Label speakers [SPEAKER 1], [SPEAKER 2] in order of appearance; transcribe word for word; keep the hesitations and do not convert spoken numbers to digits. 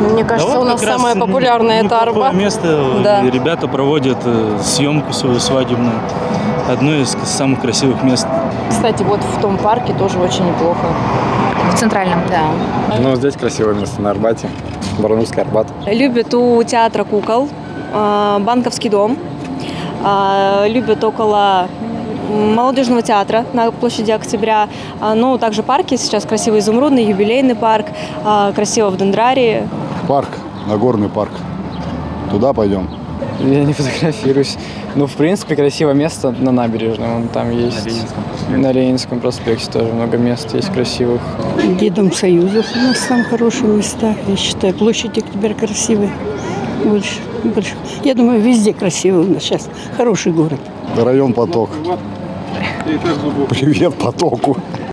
[SPEAKER 1] Мне кажется,
[SPEAKER 2] Да вот
[SPEAKER 1] у нас
[SPEAKER 2] как раз
[SPEAKER 1] самое популярное это
[SPEAKER 2] неплохое
[SPEAKER 1] Арбат.
[SPEAKER 2] место.
[SPEAKER 1] Да.
[SPEAKER 2] И ребята проводят э, съемку свою свадебную. Одно из самых красивых мест.
[SPEAKER 1] Кстати, вот в том парке тоже очень неплохо.
[SPEAKER 3] В Центральном.
[SPEAKER 1] Да.
[SPEAKER 4] Ну, здесь красивое место, на Арбате. Барнаульский Арбат.
[SPEAKER 5] Любят у театра кукол, э, Банковский дом. Э, Любят около молодежного театра на площади Октября. Э, Ну, также парки. Сейчас красивый Изумрудный, юбилейный парк. э, Красиво в Дендрарии.
[SPEAKER 6] Парк, Нагорный парк. Туда пойдем.
[SPEAKER 7] Я не фотографируюсь. Ну, в принципе, красивое место на набережной. Вон там есть. На Ленинском проспекте. На Ленинском проспекте тоже много мест есть красивых.
[SPEAKER 8] Где Дом Союзов у нас там хорошие места. Я считаю, площадь Октября красивая. Больше, больше. Я думаю, везде красиво у нас сейчас. Хороший город.
[SPEAKER 6] Район Поток. Привет Потоку.